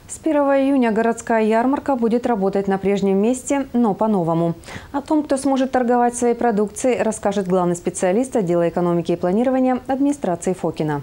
С 1 июня городская ярмарка будет работать на прежнем месте, но по-новому. О том, кто сможет торговать своей продукцией, расскажет главный специалист отдела экономики и планирования администрации Фокина.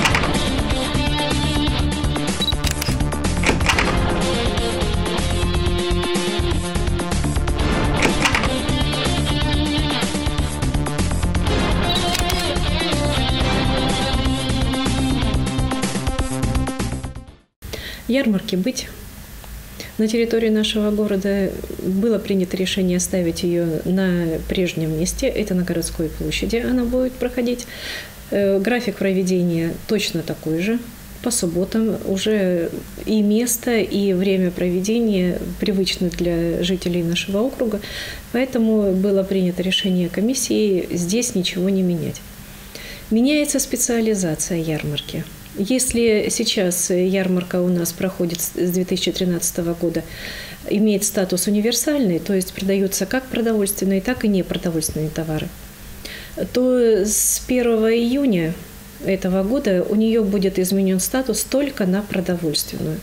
Ярмарки быть. На территории нашего города было принято решение оставить ее на прежнем месте. Это на городской площади она будет проходить. График проведения точно такой же. По субботам уже и место, и время проведения привычны для жителей нашего округа. Поэтому было принято решение комиссии здесь ничего не менять. Меняется специализация ярмарки. Если сейчас ярмарка у нас проходит с 2013 года, имеет статус универсальный, то есть продаются как продовольственные, так и непродовольственные товары, то с 1 июня этого года у нее будет изменен статус только на продовольственную.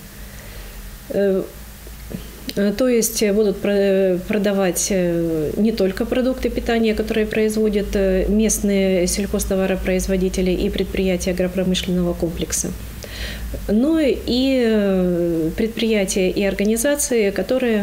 То есть будут продавать не только продукты питания, которые производят местные сельхозтоваропроизводители и предприятия агропромышленного комплекса, но и предприятия и организации, которые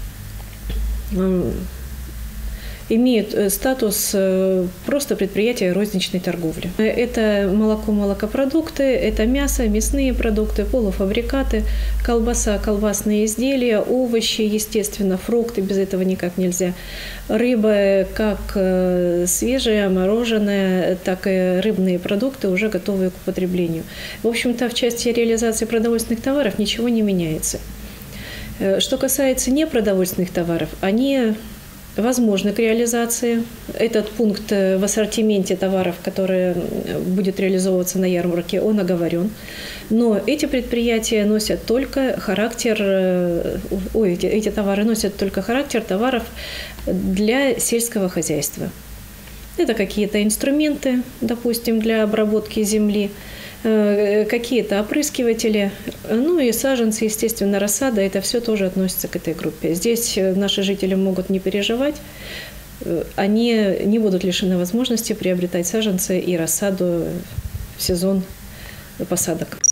имеют статус просто предприятия розничной торговли. Это молоко, молокопродукты, это мясо, мясные продукты, полуфабрикаты, колбаса, колбасные изделия, овощи, естественно, фрукты, без этого никак нельзя. Рыба, как свежая, мороженое, так и рыбные продукты, уже готовые к употреблению. В общем-то, в части реализации продовольственных товаров ничего не меняется. Что касается непродовольственных товаров, они возможны к реализации. Этот пункт в ассортименте товаров, который будет реализовываться на ярмарке, он оговорен. Но эти предприятия носят только характер, эти товары носят только характер товаров для сельского хозяйства. Это какие-то инструменты, допустим, для обработки земли, какие-то опрыскиватели, ну и саженцы, естественно, рассада, это все тоже относится к этой группе. Здесь наши жители могут не переживать, они не будут лишены возможности приобретать саженцы и рассаду в сезон посадок.